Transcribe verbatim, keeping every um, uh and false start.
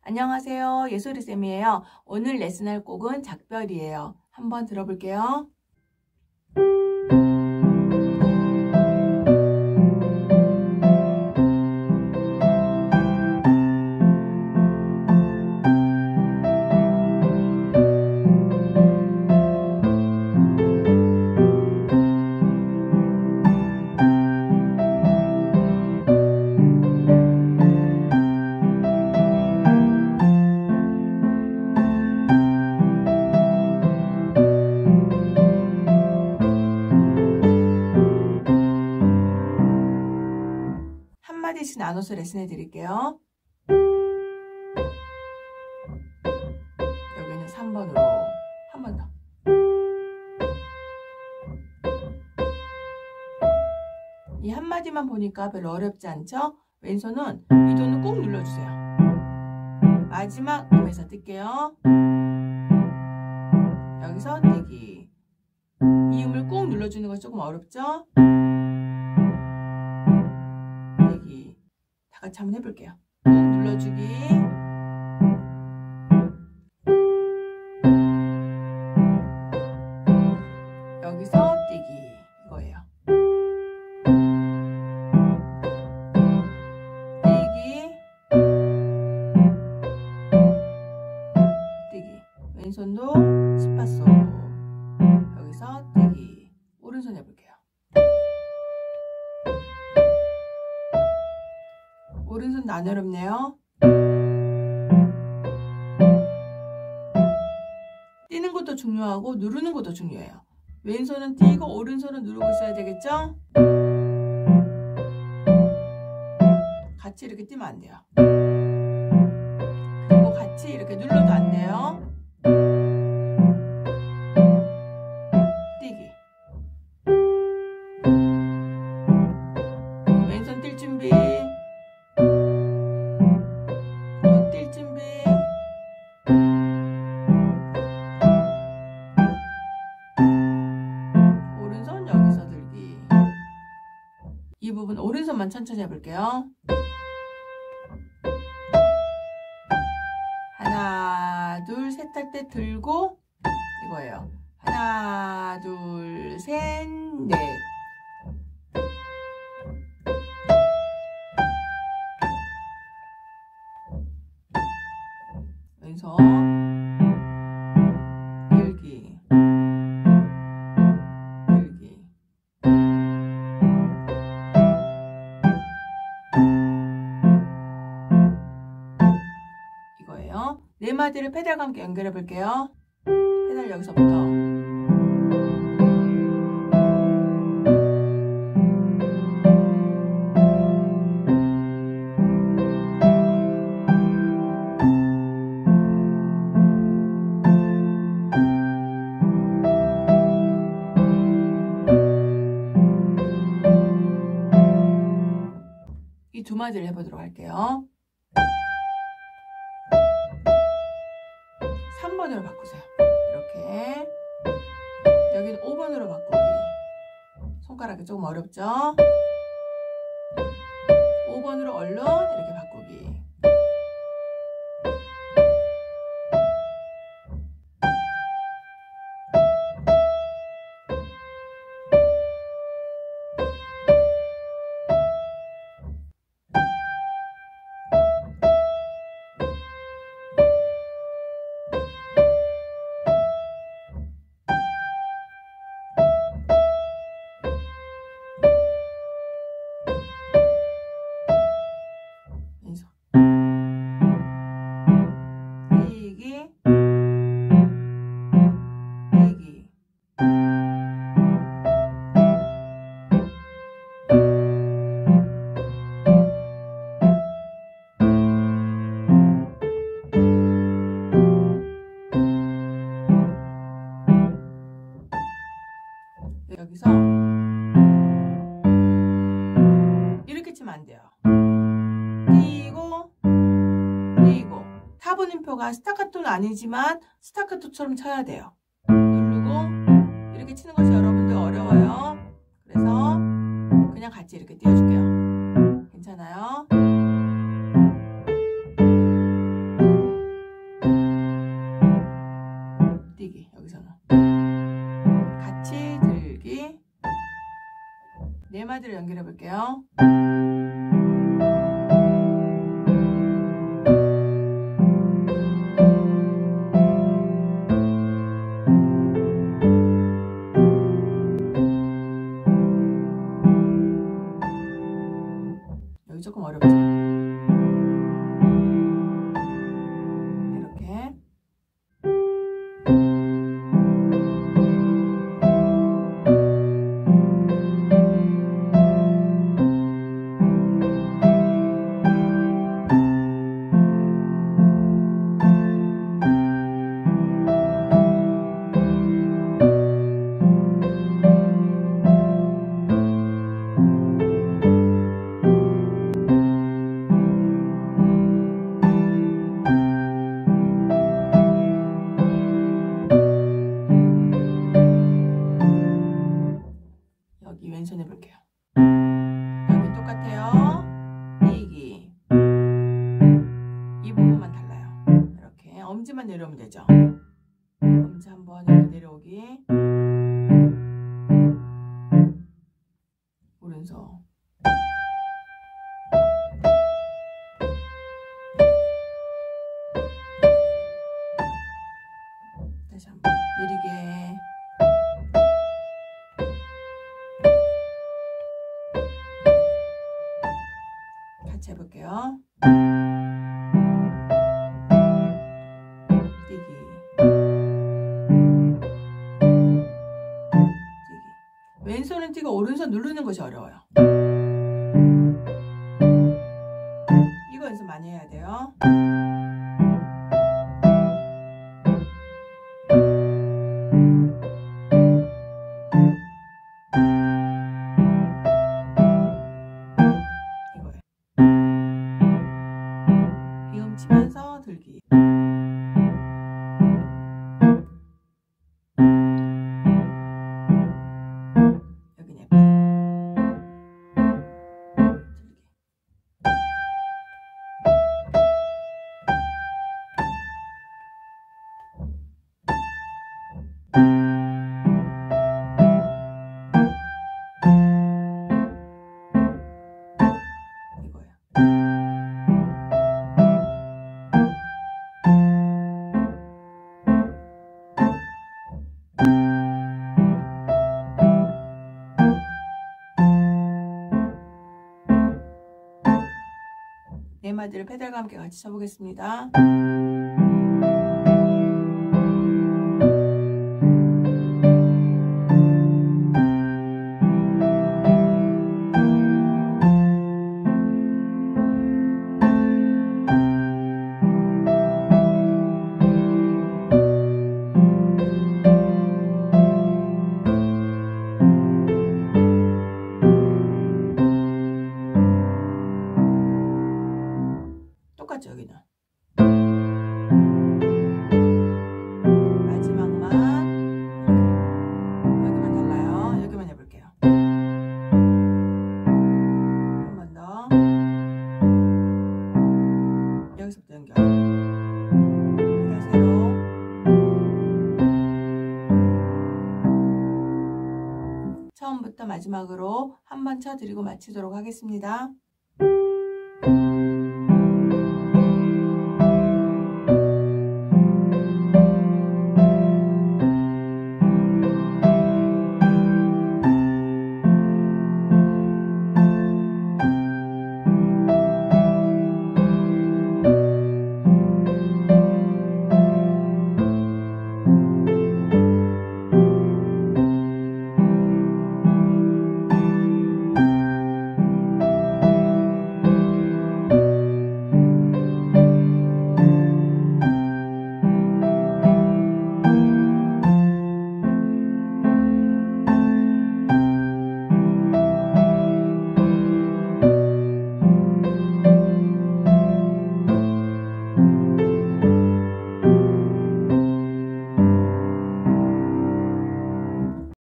안녕하세요. 예솔이쌤이에요. 오늘 레슨할 곡은 작별이에요. 한번 들어볼게요. 한마디씩 나눠서 레슨해 드릴게요. 여기는 삼 번으로 한 번 더. 이 한마디만 보니까 별로 어렵지 않죠? 왼손은 위도는 꾹 눌러주세요. 마지막 음에서 뜰게요. 여기서 떼기. 이 음을 꾹 눌러주는 거 조금 어렵죠? 다 같이 한번 해볼게요. 꾹 눌러주기. 여기서 떼기. 이거예요. 떼기. 떼기. 왼손도 십파소. 여기서 떼기. 오른손 해볼게요. 오른손도 안 어렵네요. 뛰는 것도 중요하고 누르는 것도 중요해요. 왼손은 뛰고 오른손은 누르고 있어야 되겠죠? 같이 이렇게 뛰면 안 돼요. 그리고 같이 이렇게 눌러도 안 돼요. 뛰기. 왼손 뛸 준비. 이 부분 오른손만 천천히 해볼게요. 하나, 둘, 셋 할 때 들고 이거예요. 하나, 둘, 셋, 넷. 왼손 들기. 네 마디를 페달과 함께 연결해 볼게요. 페달 여기서부터. 이 두 마디를 해보도록 할게요. 삼 번으로 바꾸세요. 이렇게. 여기는 오 번으로 바꾸기. 손가락이 조금 어렵죠? 오 번으로 얼른 이렇게 바꾸기. 떼기, 떼기. 여기서 이렇게 치면 안 돼요. 띄고 띄고. 타브님표가 스타카토는 아니지만 스타카토처럼 쳐야 돼요. 누르고 이렇게 치는 것이 여러분들 어려워요. 그래서 그냥 같이 이렇게 띄워줄게요. 괜찮아요? 끝에를 연결해 볼게요. 여기 조금 어렵죠? 이렇게. 여기 왼손 해볼게요. 여기 똑같아요. 띄기. 이 부분만 달라요. 이렇게 엄지만 내려오면 되죠. 엄지 한번 이렇게 내려오기. 오른손. 다시 한번 느리게. 같이 해볼게요. 뛰기. 뛰기. 왼손은 뛰고 오른손 누르는 것이 어려워요. 이거 연습 많이 해야 돼요. 치면서 들기. 여기 냅기. 들기. 이거예요. 네 마디를 페달과 함께 같이 쳐보겠습니다. 똑같죠, 여기는. 마지막만 여기만 달라요. 여기만 해볼게요. 한 번 더. 여기서부터 연결. 연결 세로. 처음부터 마지막으로 한 번 쳐드리고 마치도록 하겠습니다.